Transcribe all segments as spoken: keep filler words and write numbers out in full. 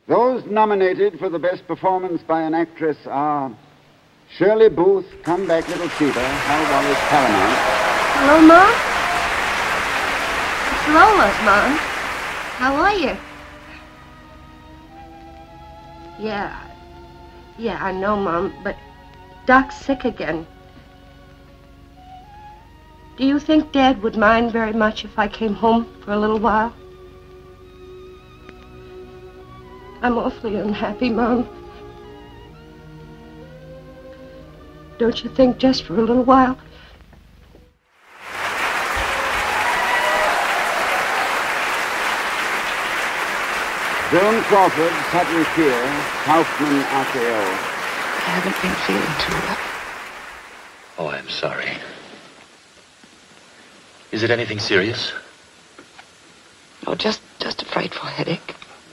Those nominated for the best performance by an actress are Shirley Booth, Come Back Little Sheba, How Wallace Paramount. Hello, Mom? It's Lola, Mom. How are you? Yeah. Yeah, I know, Mom, but Doc's sick again. Do you think Dad would mind very much if I came home for a little while? I'm awfully unhappy, Mom. Don't you think just for a little while? Joan Crawford, sudden fear, Kaufman R K O. I haven't been feeling too well. Oh, I'm sorry. Is it anything serious? No, just, just a frightful headache.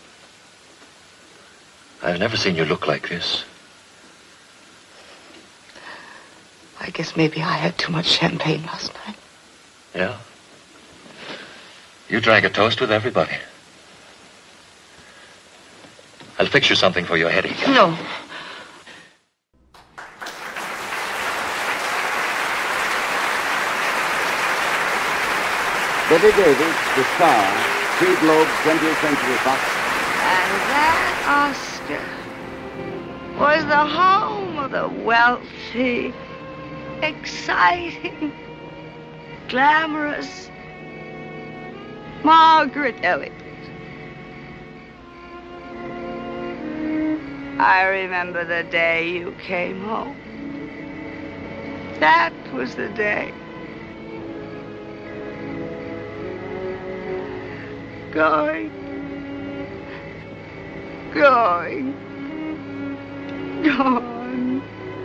I've never seen you look like this. I guess maybe I had too much champagne last night. Yeah? You drank a toast with everybody. I'll fix you something for your headache. No. Betty Davis, The Star, Three Globes, twentieth Century Fox. And that Oscar was the home of the wealthy, exciting, glamorous Margaret Elliott. I remember the day you came home. That was the day. Going, going, gone.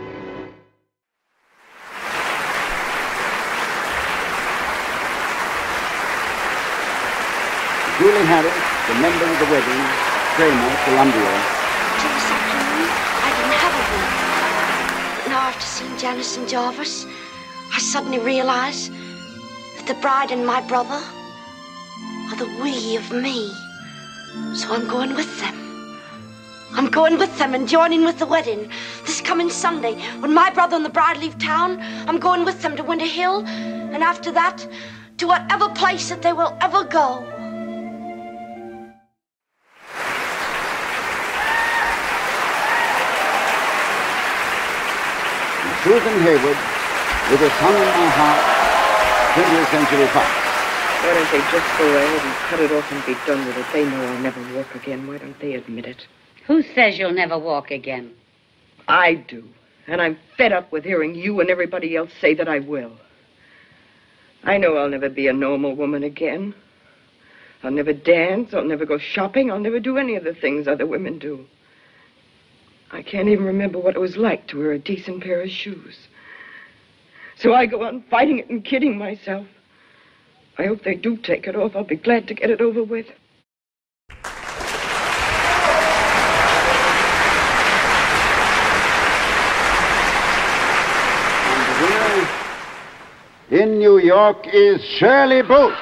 Julie Harris, the member of the wedding, Kramer, Columbia. Till this afternoon, I didn't have a we. But now after seeing Janice and Jarvis, I suddenly realize that the bride and my brother are the we of me. So I'm going with them. I'm going with them and joining with the wedding. This coming Sunday, when my brother and the bride leave town, I'm going with them to Winter Hill, and after that, to whatever place that they will ever go. Susan Hayward, With a Song in My Heart, twentieth Century Fox. Why don't they just go ahead and cut it off and be done with it? They know I'll never walk again. Why don't they admit it? Who says you'll never walk again? I do. And I'm fed up with hearing you and everybody else say that I will. I know I'll never be a normal woman again. I'll never dance. I'll never go shopping. I'll never do any of the things other women do. I can't even remember what it was like to wear a decent pair of shoes. So I go on fighting it and kidding myself. I hope they do take it off. I'll be glad to get it over with. And the winner in New York is Shirley Booth.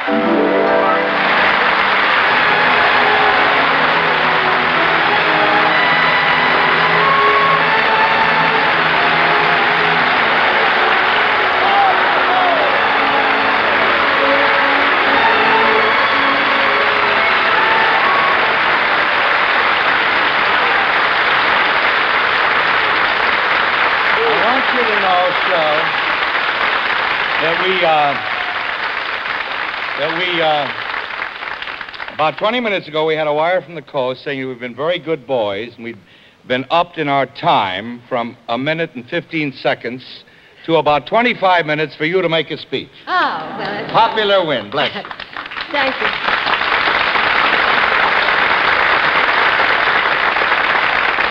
That we, uh, that we, uh, about twenty minutes ago, we had a wire from the coast saying we've been very good boys, and we'd been upped in our time from a minute and fifteen seconds to about twenty-five minutes for you to make a speech. Oh, well, it's... Popular win, bless you. Thank you.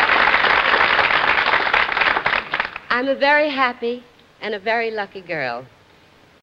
I'm a very happy and a very lucky girl.